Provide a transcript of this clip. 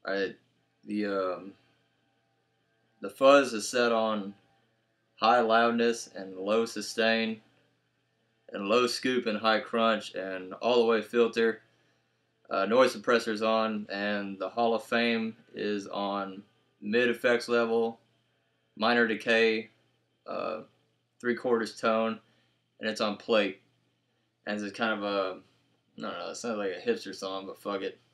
I the the fuzz is set on high loudness and low sustain, and low scoop and high crunch, and all the way filter. Noise suppressor's on, and the Hall of Fame is on mid effects level, minor decay, uh, 3/4 tone, and it's on plate. And it's kind of a, I don't know, it sounds like a hipster song, but fuck it.